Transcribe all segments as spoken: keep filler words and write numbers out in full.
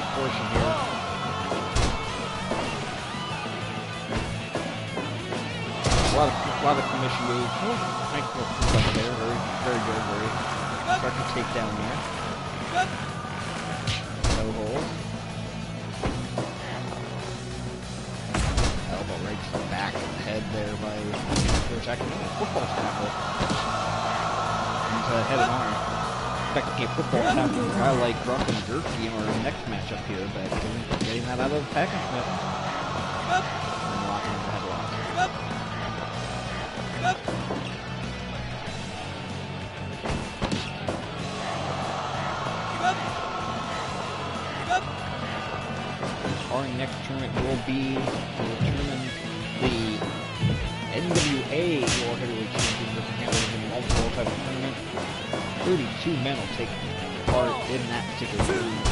short portion here. A lot of, a lot of commission moves. Oh, nice little push up there. Very, very good. Very start to take down here. No hold. Elbow right to the back of the head there by Coach Ackerman. Football tackle. He's uh, head and arm. Expecting a football tackle for a guy like Ruffin Gerke in our next matchup here, but getting that out of Packensmith. And locking in the headlock. Our next tournament will be to determine the N W A World Heavyweight Championship handles in the multiple title tournament. thirty-two men will take part in that particular tournament.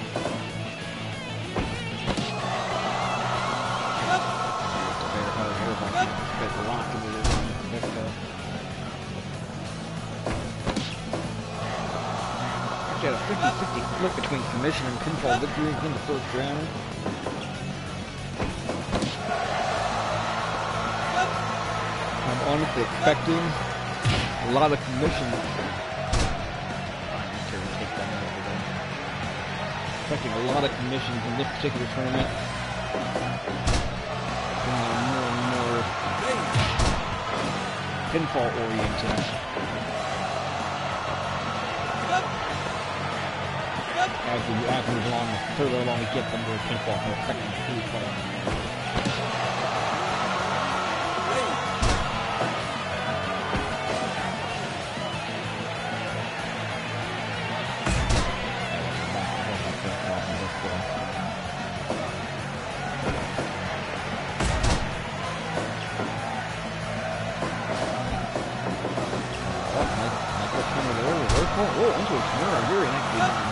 Get the lock into this one. Let's go. Actually had a fifty fifty split between commission and pinfall victory in the first round. I'm honestly expecting a lot of commission. Expecting a lot of commissions in this particular tournament. More and more pinfall oriented. As we, as we move along, the further along we get, the more pinfall we're expecting to see. Oh, into a corner, very nicely done.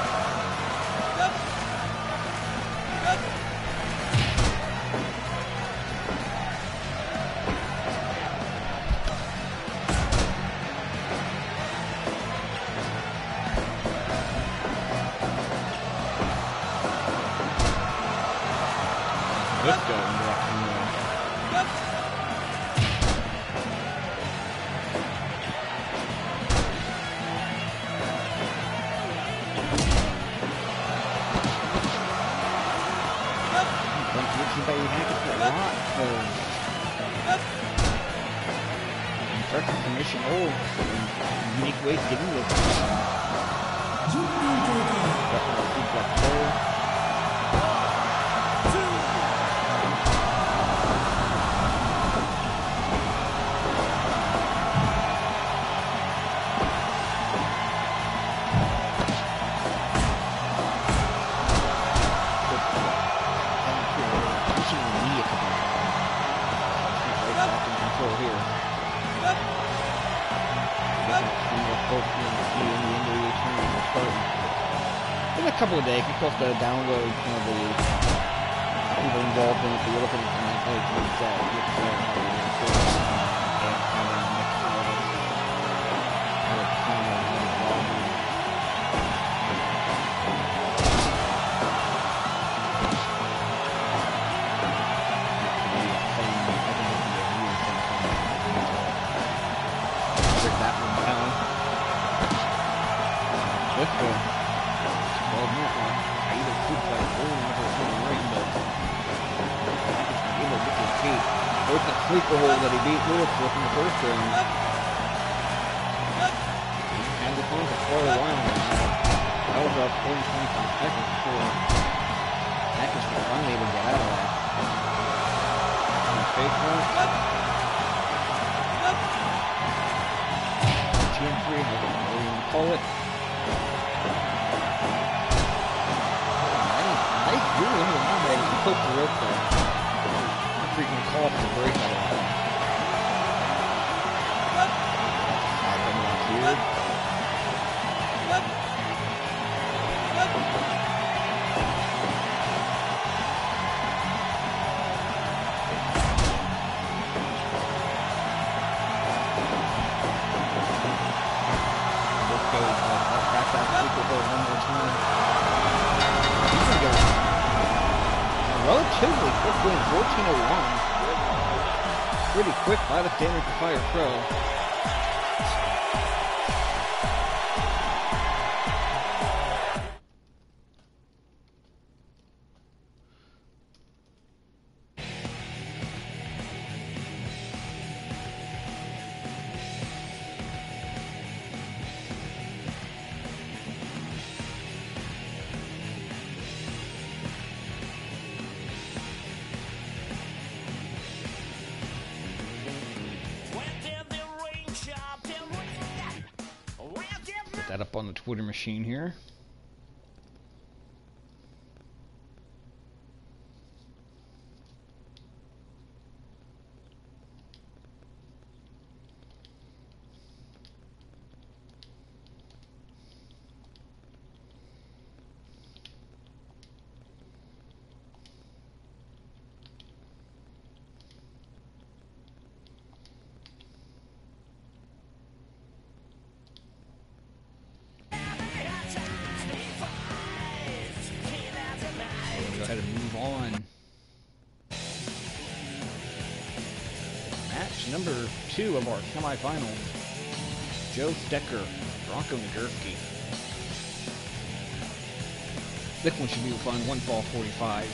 Let's go in direction there. Commission. Oh, unique way to get into this. In a couple of days, we're supposed to download some of the people involved in it, so you're looking at the next page to uh, get to know how we're going to and how we're going to mix all this. How it's kind of involved in it. Break that one down. Let's go. Well, not one. I either keep that or never put a ring, but I just been able to get his feet. There's that sleeper hold that he beat Lewis with in the first round. He's had this one for quite a while now. That was about forty, twenty-five seconds before Atkins was finally able to get out of that. And fake one. Two and three, whatever you want to call it. You're in the one that you put the rope there. I'm freaking call for the break out of that. I've been locked here. Let's go. Let's back that sleeper hold one more time. relatively quick win, fourteen oh one. Pretty quick by the Standard Fire Pro. That up on the Twitter machine here. Go ahead and move on. Match number two of our semifinals. Joe Stecker, Bronco Nagurski. This one should be fun. One fall forty-five.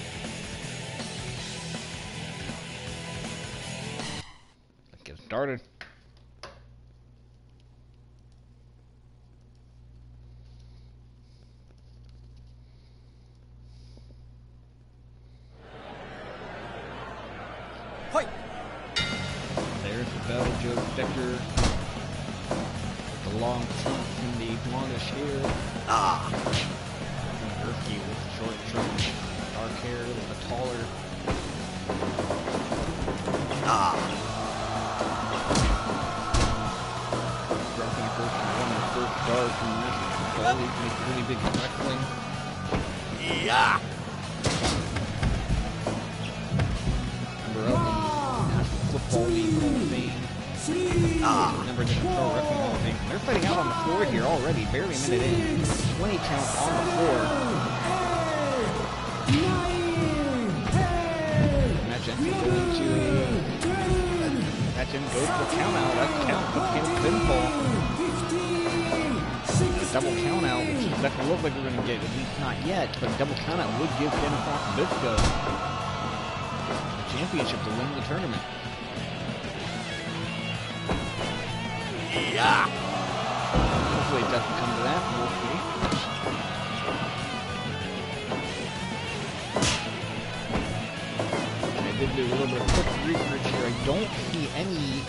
Let's get started. There's the bell, Joe Stecker. The long trunk and the blondish hair. Ah! Nagurski with the short trunk, dark hair, with a taller. Ah! Dropping first and one of the first stars from national football. He's made really big wrestling. Yeah! Number of the Football League Hall of Fame. Ah, remember the Pro Wrestling Hall of Fame. They're fighting out on the floor here already, barely a minute in. twenty count on the floor. Match ends going to match ends goes to a count out. That count puts him pinfall. A double count out, which doesn't look like we're going to get, at least not yet, but a double count out would give Dennis Bisco the championship to win the tournament. Yeah. Hopefully it doesn't come to that. We'll see. I did do a little bit of quick research here. I don't see any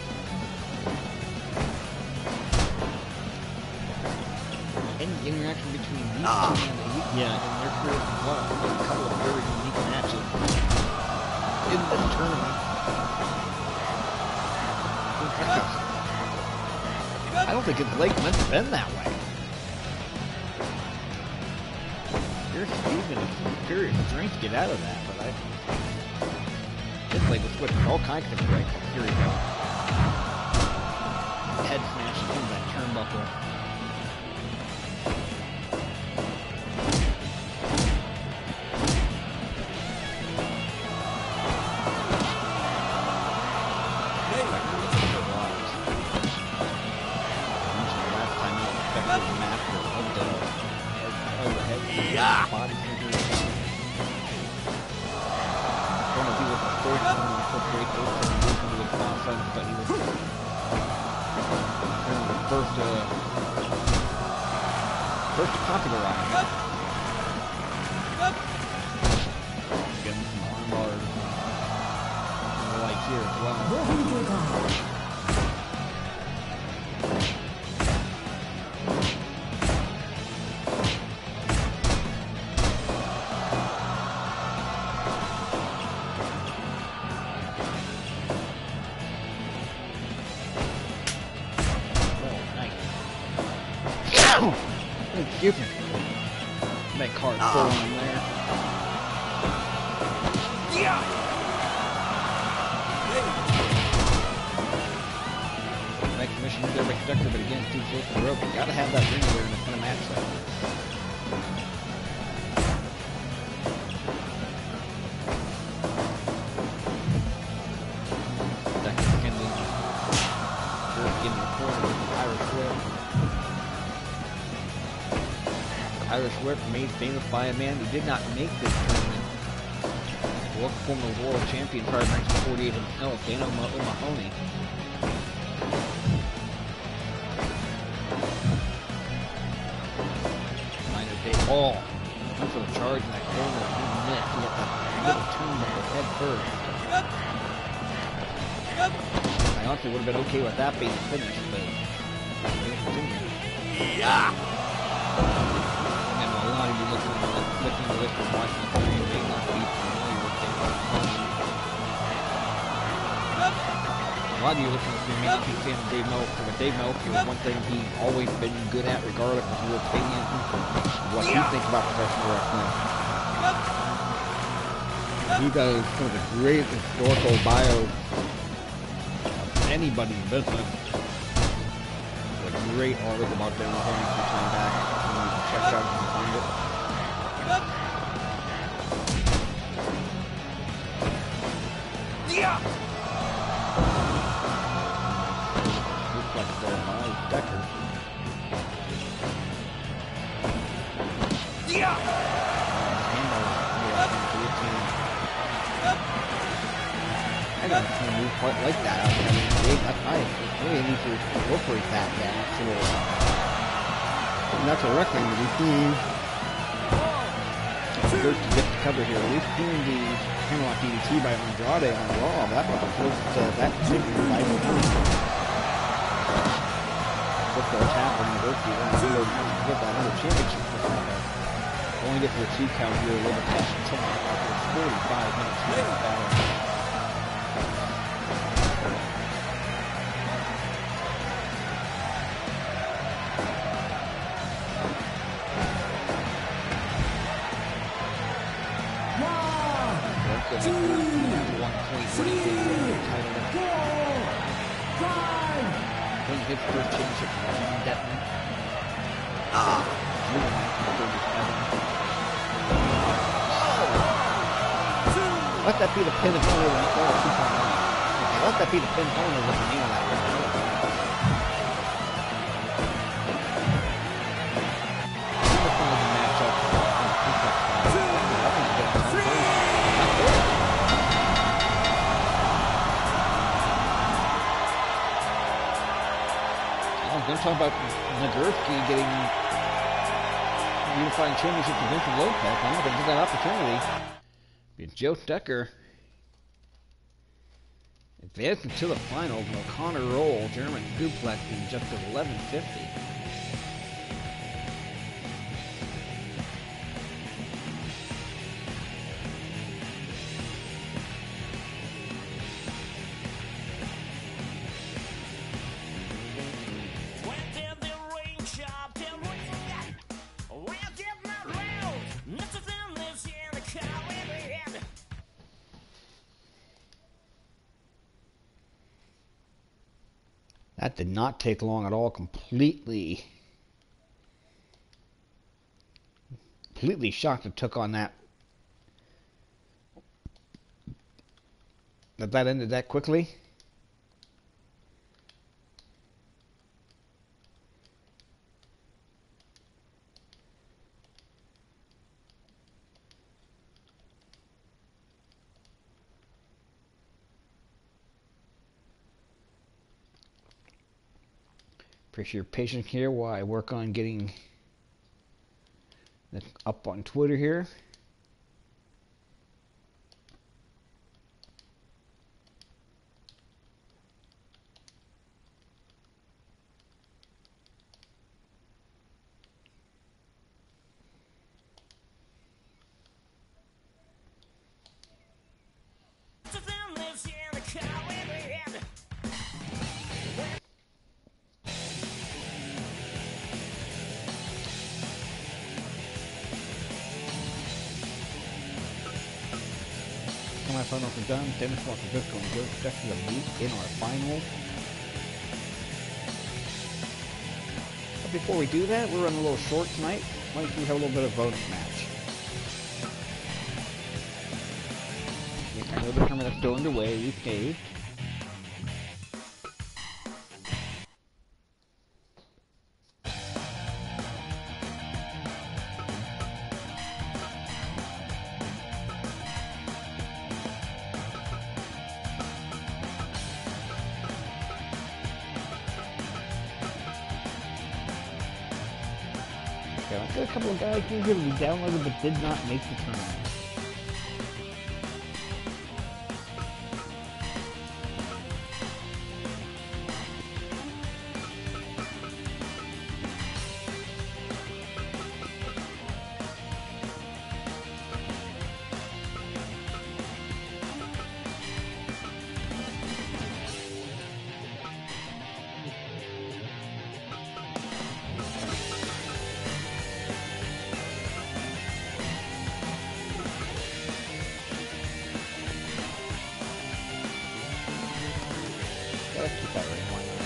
any interaction between these ah. two and the yeah, and their careers as well. A couple of very unique matches in this tournament. I don't think his leg meant to bend that way. Here's Steven and superior strength to get out of that, but I... His leg was switching all kinds of breaks. Here we go. Head smashing into that turnbuckle. Yeah. Body figure. One of he was the first one to incorporate those things into his offense, but he was kind of the first to first to popularize it. Getting some arm bars and the like here as well. Excuse me. That card oh. full on there. Yeah. Make commission there by Stecker, but again, too close to the rope. You gotta have that ring there in a match like this. in the corner with the Irish whip. Irish whip made famous by a man who did not make this tournament. The former world champion prior to nineteen forty-eight himself, Dana O'Mahony. Minor Dave Hall. Went for the charge in that corner. He missed. He got that little turn to the head first. I honestly would have been okay with that being finished, but it continued. Yeah! And a lot of you looking at the list and watching the three may not be familiar with Dave Melke. A lot of you looking at the may not be fan of Dave Melke, but Dave Melke was one thing he's always been good at, regardless of your opinion, what you think about professional wrestling. He does some of the great historical bios of anybody's business. A great article about Dave Melke some time back. You can check it out if you can find it. Yeah! Decker. Yeah. I don't see a move quite like that out there. I mean, they, that's nice. Maybe they need to incorporate that in actual natural wrestling to be seen. Good to get the cover here. We've seen the Hammerlock D D T by Andrade on Raw. That was close to that particular rival move. What's the attack on the University? We're going to get that another championship for that. Only get to the two count here a little bit past ten after forty-five minutes of the battle. One, two, one point three, title. Wins his first championship indefinite. Ah! Oh! Let that be the pin and corner of the oh, two point one. Okay, let that be the pin corner of the name of that wrestler. This one is a matchup on the two point five. I'm talking about Nagurski getting unifying championship to Vincent Lopez. I don't think he got that opportunity. But Joe Decker advancing to the finals. O'Connor roll, German suplex in just at eleven fifty. That did not take long at all. Completely, completely shocked it took on that. That that ended that quickly. Appreciate your patience here while I work on getting that up on Twitter here. Finals are done. Dennis wants to just go and go check the meet in our final. But before we do that, we're running a little short tonight. Why don't we have a little bit of bonus match? I know the tournament's still underway these days. Okay, I got a couple of guys here who we downloaded but did not make the tournament. Let's keep that right. Why not?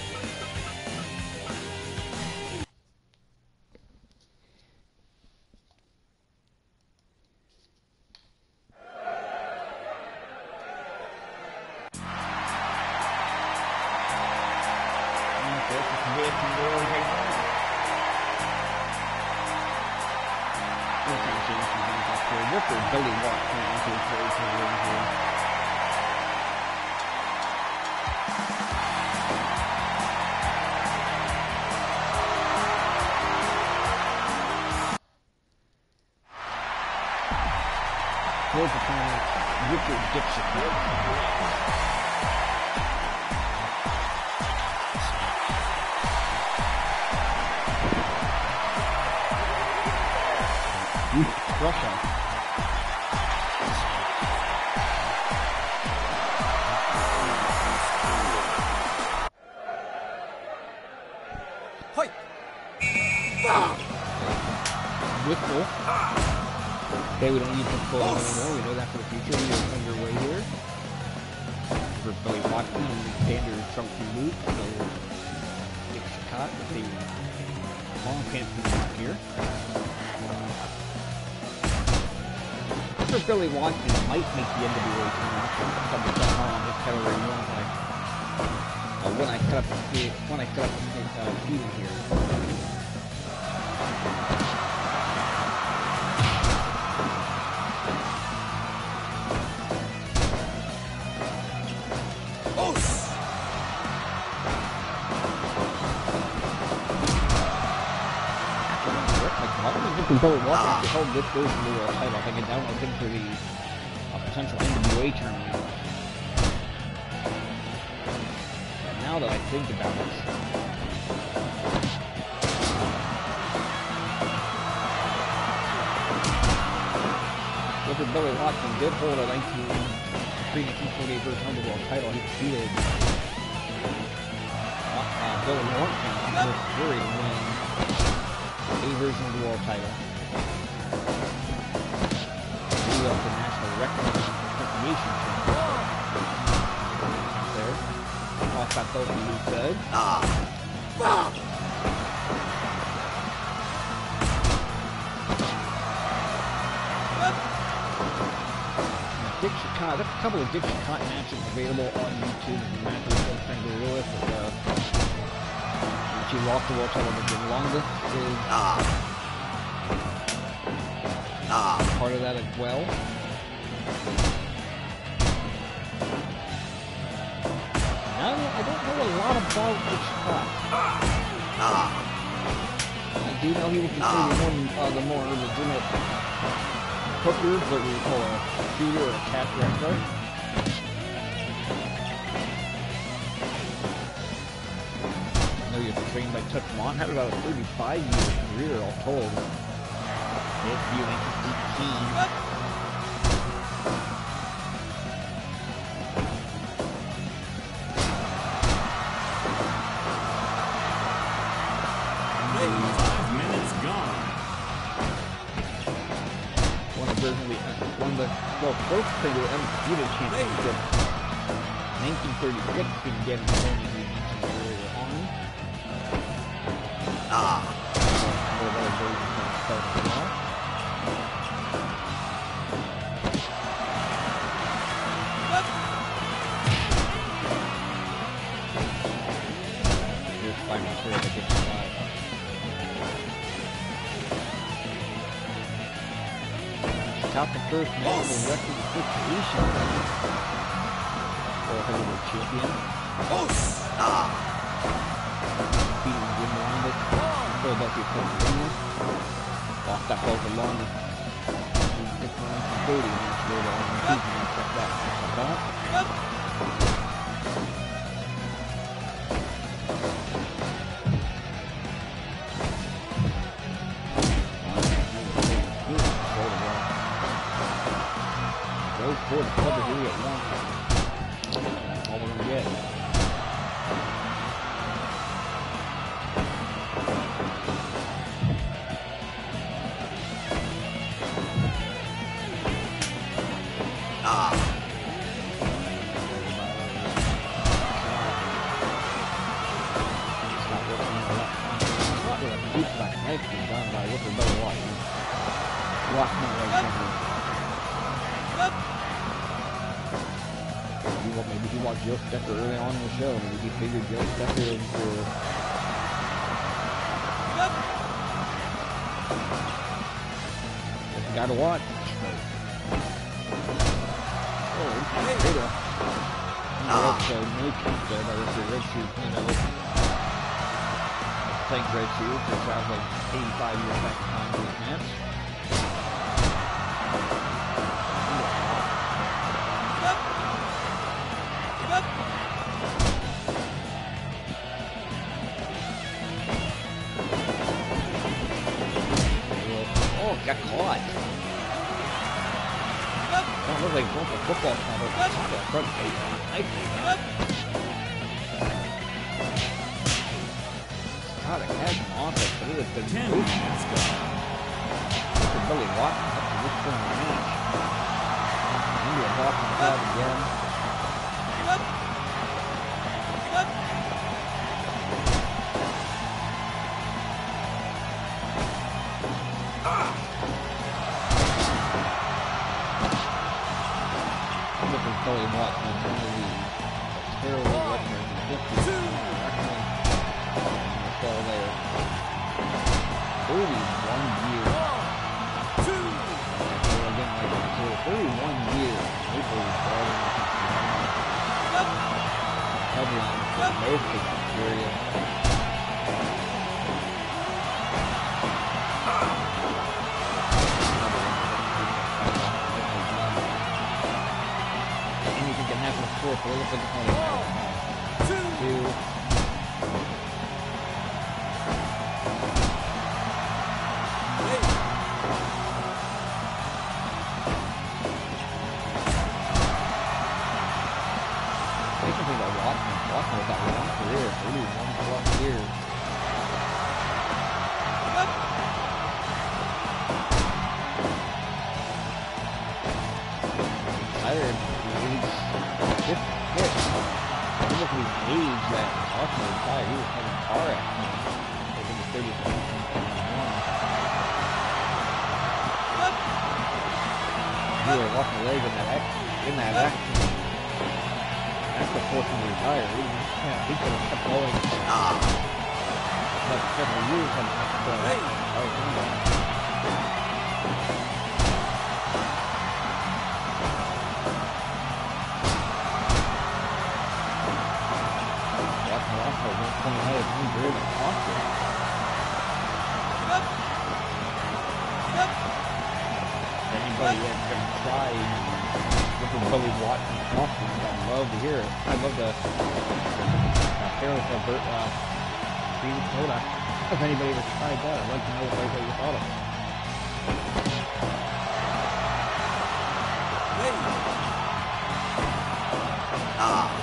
Okay, this is good. Can go over here. We're trying to change some things up here. Ripper, Billy Watt, coming into his very career here. Fourth opponent, Richard Shikat. Russia. Hoi. Whipple. Okay, we don't need to pull anymore. We know that for the future. We are underway here. For Billy Watson and Xander Trump and Luke. So, Dick Shikat with a long pants here. For Billy Watson, might make the N W A tournament. Something that's on this category one. Like, uh, when I cut up the when I cut up the uh, season here. Billy Watson to hold this goes to the world title. I can download him for the uh, potential N W A tournament. But now that I think about it, Whether Billy Watson did hold a nineteen pre-nineteen forty-eight version of the world title, he defeated uh, uh, Billy Watson in the first jury to win a version of the world title. He was the national record recreation championship. There. Off that belt and Luke Dud. Ah! Ah! Dick Shikat, there's a couple of Dick Shikat matches available on YouTube. The matches of Frank Lewis with uh, she lost the world title, but the longest is ah. Ah. part of that as well. Now I don't know a lot about Dick Shikat. Ah. I do know he was considered ah. one of the more legitimate hookers, what we call a shooter or a catch wrestler. He was trained by Touch Mont, had about a thirty-five year career all told. His view nineteen eighteen. Five minutes gone. One of the one of the well first thing to the undisputed championship. nineteen thirty-six began getting the Ah. Here's final serve against five. Top the first national record situation for heavyweight champion. Ah. Beating Jim Lambert. Philadelphia, Pennsylvania. football for longer. It's one from Cody, and it's really on the season, and check that. But, go for the cover here at one. All we're gonna get. Maybe he watched Joe Stecker early on in the show. Maybe he figured Joe Stecker was uh, the guy to watch. Oh, he's great. Red shoes, no kick there by the red shoes, you know. Playing red shoes, which sounds like eighty-five years back in time to his match. Got caught. Don't look like both a football snap, but it's not a front face. I think that. God, I had him on it, but it has been ten minutes gone. Look at Billy Watson up to this point in the match. Maybe a block in the crowd again. Billy Watson, one of the terrible records, fifty, and fall there. thirty-one years. Again, like I said, thirty-one years. People started headline for most of the period. Fourth, we're looking at twenty now. Two. Think about Watson. Watson has got one career, thirty-one plus years. Tired. This hit, look at his age that Watson was tired. He was having a car accident. I think it's thirty to twenty-one. He was lost a leg in that accident. In that accident. That's the force him to retire. He, yeah, he could have kept going. Like several years and uh, Anybody that's going to try with the Billy Watson confidence, I'd love to hear it. I'd love to uh, share with Bert, uh, Green Soda. If anybody ever tried that, I'd like to know what everybody thought of it. Ah.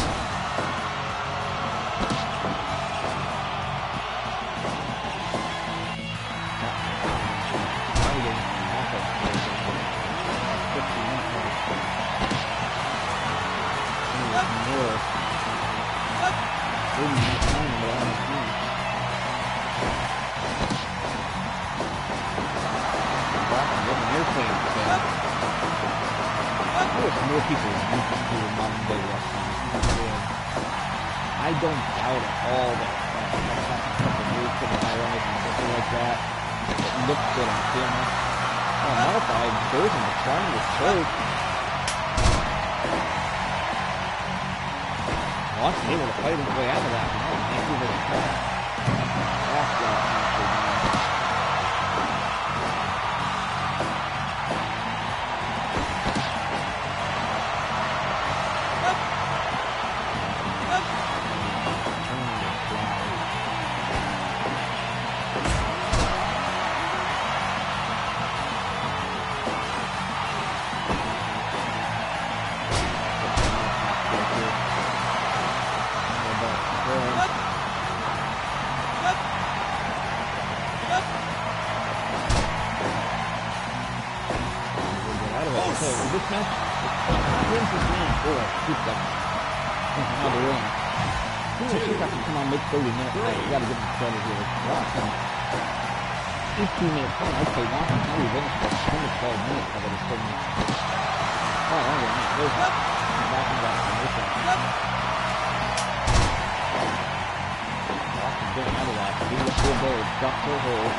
More people used to do modern day wrestling. I don't doubt at all that a couple of years from the ironic and something like that. It looks good on camera. Oh, modified version of trying to choke. Watson able to fight his way out of that. No, thank you for the crap. That's got this match, wins this match for Shikat. Now the winner. Who will Shikat can come on make thirty minutes? Hey, you gotta give him credit here. Watson. eighteen minutes. Okay, Watson, how do you finish for ten to twelve minutes of it is still not. Oh, I don't know. There's back in that formation. Watson getting out of that. Leave the full board. Drop to a hole.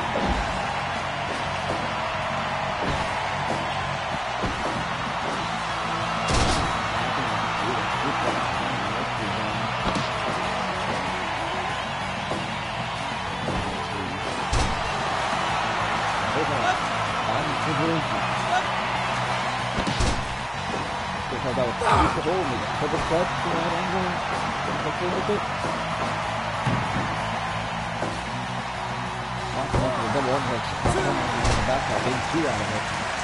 Because I was used to hold me, double clutch to that angle, hopefully with it. Not much of a double overhead, on the back out, big two out of it.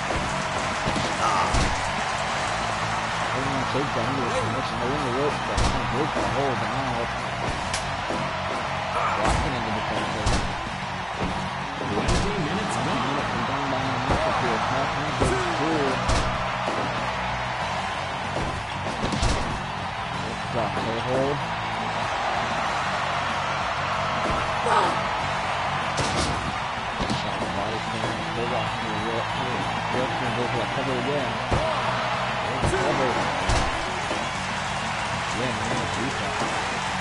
Everyone takes that into the submission, they're in the rope, but I can't break that hold, but now it's walking into the defense. twenty minutes gone. From down by a minute up here, half minute, big two. Drop to the hold. Shot the body spin. Hold off to the rope. Rope and go for that cover again. Cover. Yeah, man, that's Shikat.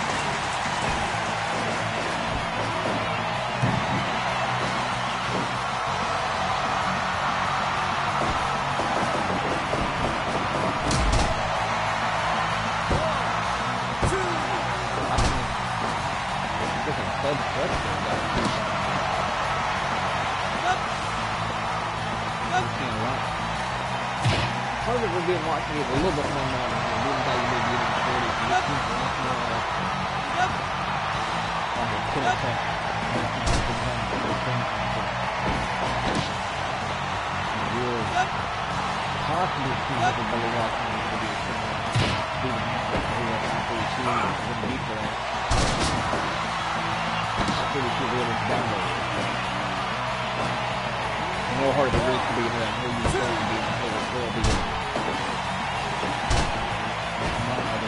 Part of it would be watching it a little bit more now, being that you did getting forty, so this seems a lot more on the kill attack. Really possibly seems like a better watching it to be a similar beating after you see it, it's going to be for that. Pretty sure the other's down there. No harder the race to be in that. No use going to be in the whole world either. Not other.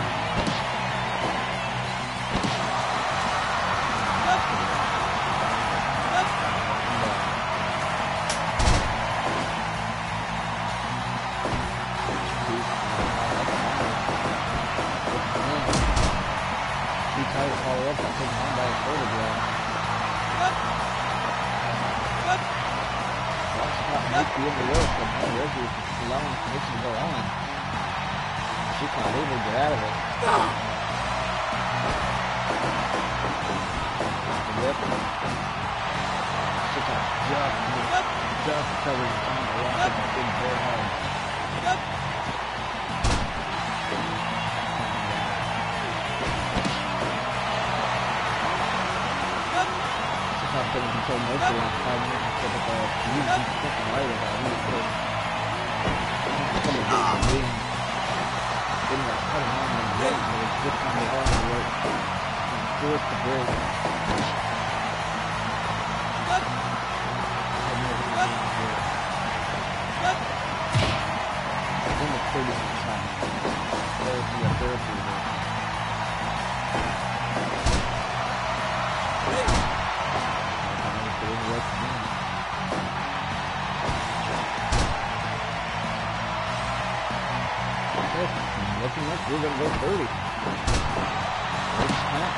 He tried to follow up by taking on by a photograph. Might be in the rope, but now Reggie is allowing permission to go on. Shikat able to get out of it. Yep. Shikat just, just covering on the rock and big very hard. Shikat been in control most of the last five minutes. But uh, he's fucking right about it. He's good. Some of the game didn't like cut him on the break, but it's just on the arm to work. And force the break. It's almost thirty minutes time. There's the therapy there. Looking like we're going to go thirty. There's Pat.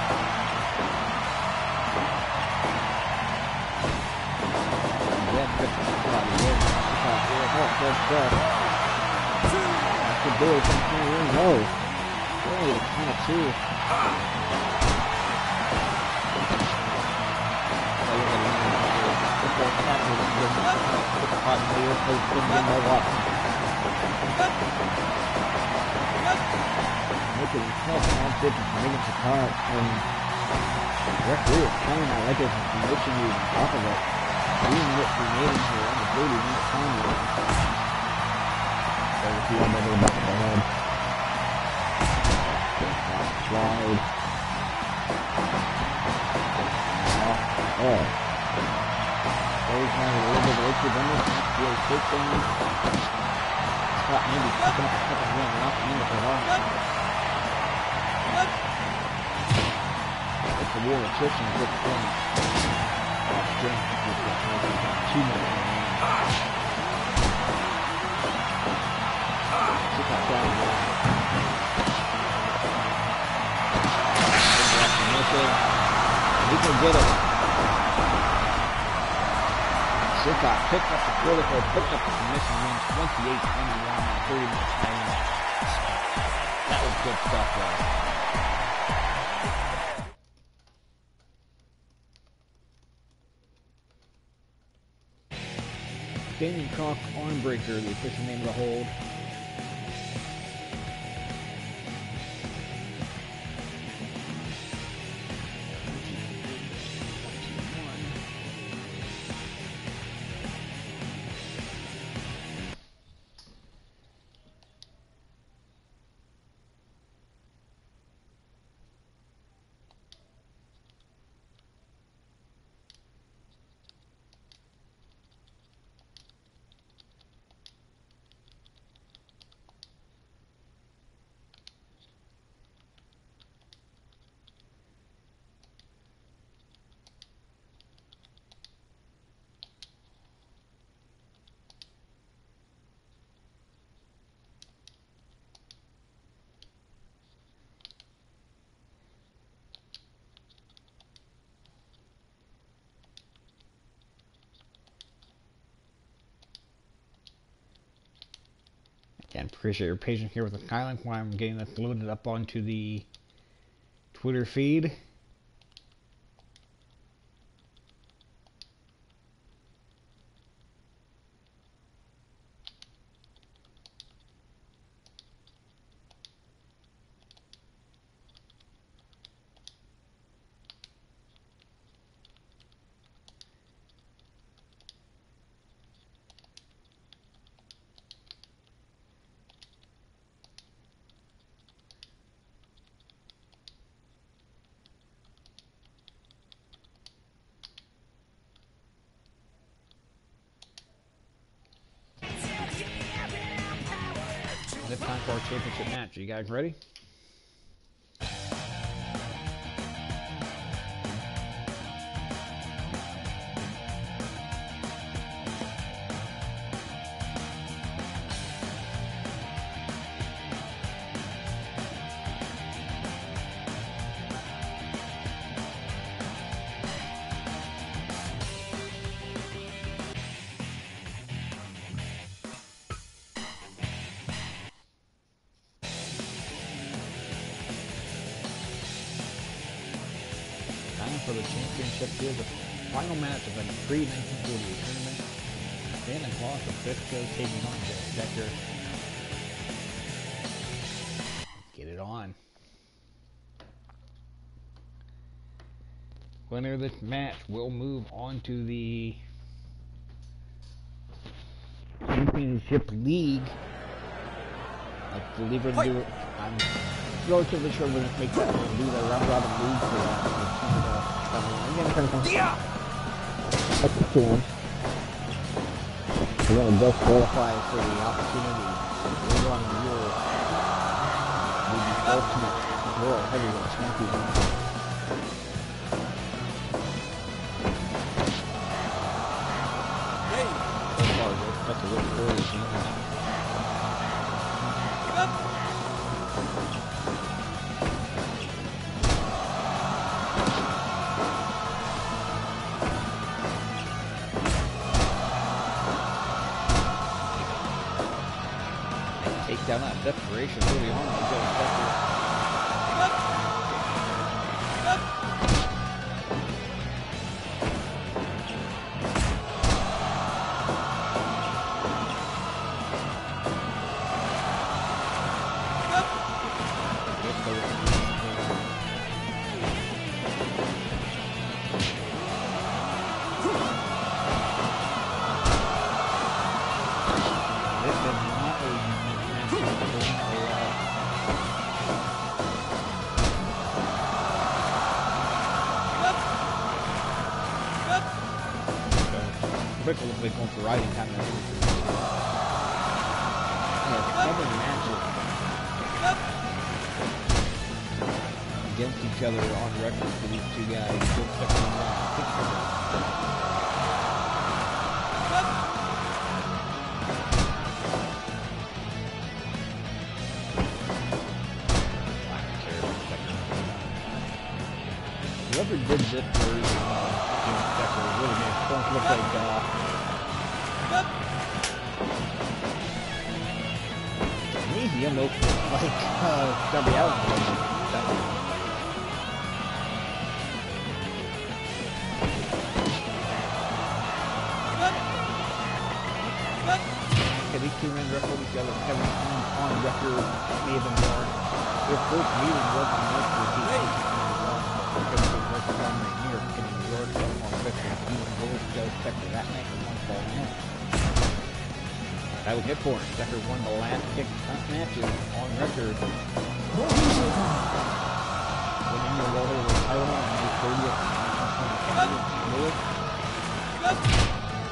Again, good spot again. Shikat here. Oh, good stuff. That's the boy from Cameroon. No. Only the count of two. Football tackle is good. Put the hot player, plays good in by Watson. Making it tough, all different, making it hard, and the referee is counting that like there's a conviction you on top of it. Being what we made in here on the booty, not telling you. So if you want to go back to the head. That's slide. Oh. Always have a little bit of liquid on this, not to be able to take things. thought maybe picking up a second win, not the end of it all. It's the war of attrition at this point. That's good. Two minutes remaining. Shikat down the line. He can get it. Shikat picked up the critical, picked up the submission win, twenty-eight twenty-one in thirty minute time. That was good stuff, though. Standing Cock Armbreaker, the official name of the hold. Again, appreciate your patience here with the Skyline while I'm getting this loaded up onto the Twitter feed. It's time for our championship match. Are you guys ready? For the championship here, the final match of the pre nineteen forty-eight tournament. Santa Claus of Frisco taking on Jeff Decker. Get it on. Winner of this match will move on to the Championship League. I believe we're going to do it. I'm relatively sure we're going to make that one do the round robin league for that. Yeah. That's the chance. We're going to both qualify for the opportunity later on in the year with the Ultimate World Heavyweight Champion. So far, that's a really early chance. Take down that desperation early on. Looks like going for riding time. has seven matches against each other on record for these two guys. Still second and one, six hundred. Whoever did this version of James Decker really made it look like uh, maybe I'm like uh, Darby Allin. Okay, these two men wrestled each other seven times on record. May have been more. Their first meeting was on record. Because it was on right here, getting George up on Victor. He was going to go Decker that night in one fall match. That was it for him. Decker won the last six matches on record. Winning the World Heavyweight title on May thirtieth, nineteen twenty-five.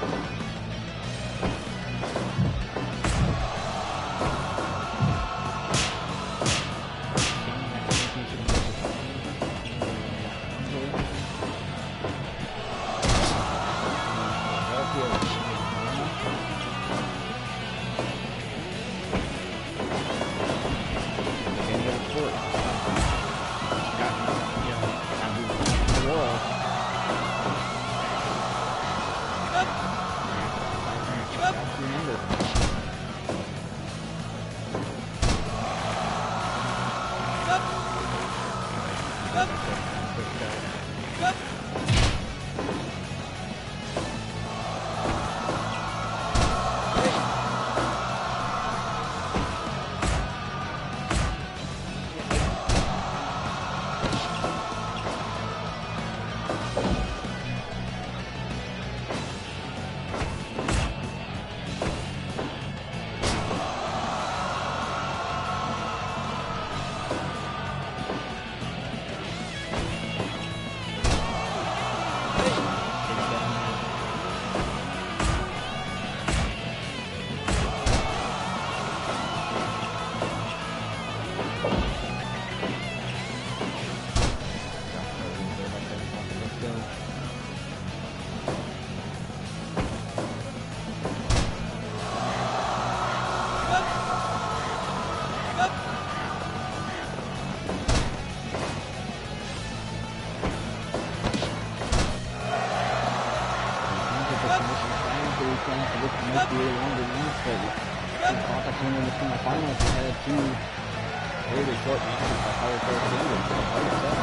Semifinals had two really short matches by Howard Fair Standard. So hard to say.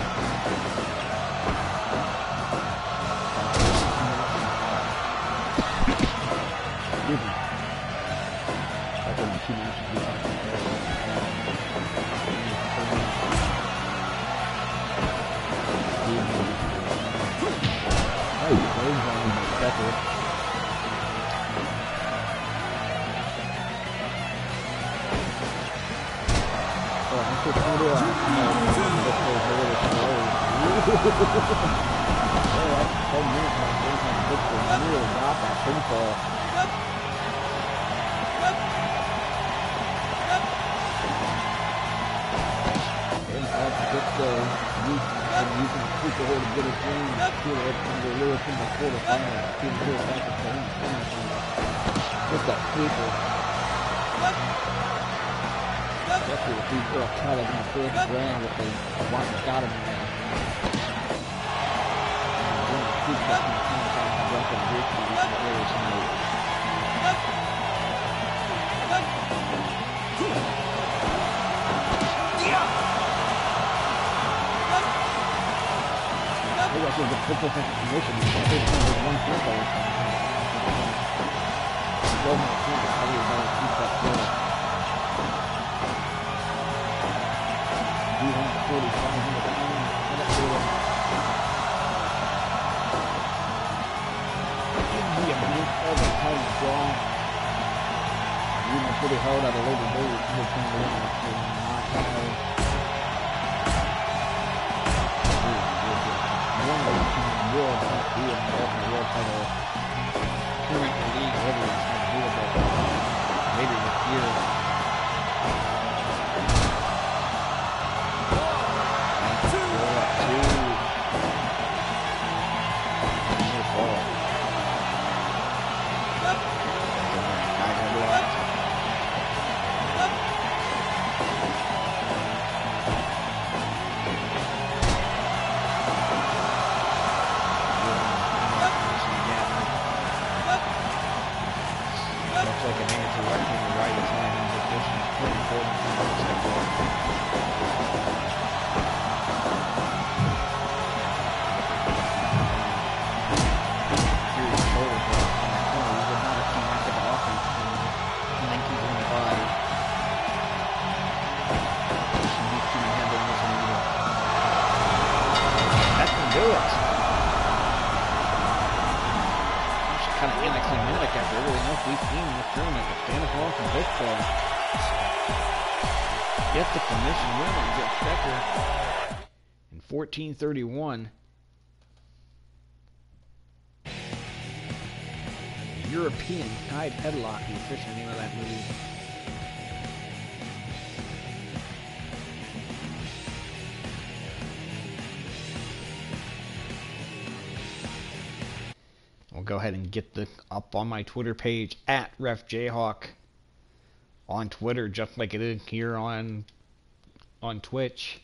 Excuse me. That's only two matches we talked about earlier. Hey, there's one Becker. Yeah, that's ten minutes on Jason Victor really got that pinfall. And that's Victor using the super hold to get his win. Feel it under Lewis in the quarterfinals. Feel Lewis back to the finish. With that sweeper. Definitely if he put a cut in the first round if they want to got him in there. And then he keeps up in the time to jump in this one the early tonight. They got to put this in position. They put one tempo. Go ahead and think how you're going to keep that going. forty-five hundred pounds. You know, pretty hard out of labor day. You're trying to win it. Not high. One of these teams will not be in the world title. Current league heavyweights have to do it maybe this year. anticlimactic after everything else we've seen in this tournament. The Stanislav from Bitco gets the submission win on Jeff Stecker in fourteen thirty-one. European tied headlock, the official name of that move. I'll go ahead and get the up on my Twitter page at Ref Jayhawk on Twitter, just like it is here on on Twitch.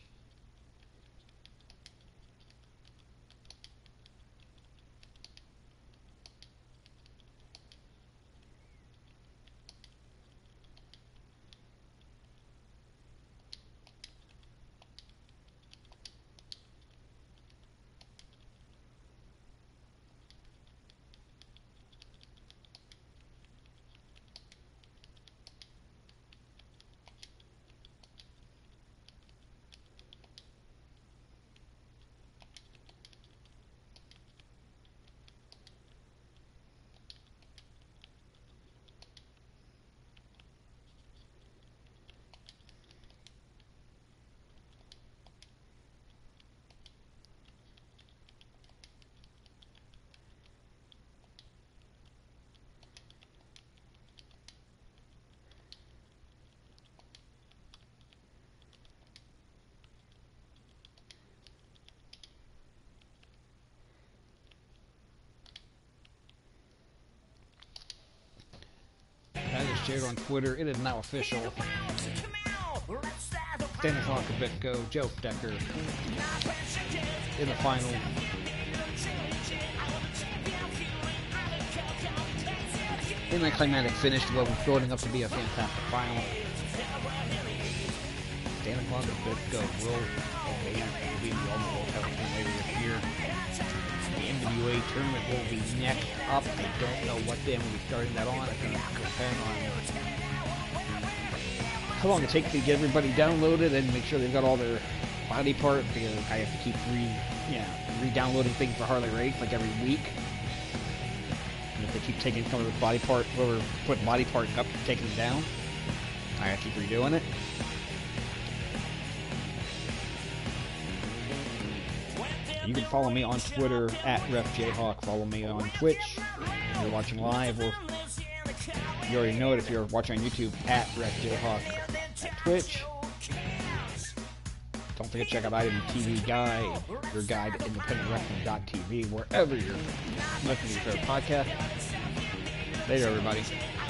I just shared on Twitter. It is now official. Stanislav Kubitko, Joe Decker in the final. In the climatic finish, what was building up to be a fantastic final. Stanislav Kubitko will be the ultimate world title team later this year. The N W A tournament will be next up. I don't know what day I'm going to be starting that on. I think it will depend on how long it takes to get everybody downloaded and make sure they've got all their body parts, because I have to keep re, yeah, re-downloading things for Harley Race like every week. And if they keep taking some of the body part, whoever put body parts up, taking them down, I have to keep redoing it. You can follow me on Twitter at RefJayhawk. Follow me on Twitch if you're watching live, or you already know it if you're watching on YouTube at RefJayhawk at Twitch. Don't forget to check out I M T V Guide, your guide to independent wrestling dot T V, wherever you're listening to your favorite podcast. Later, everybody.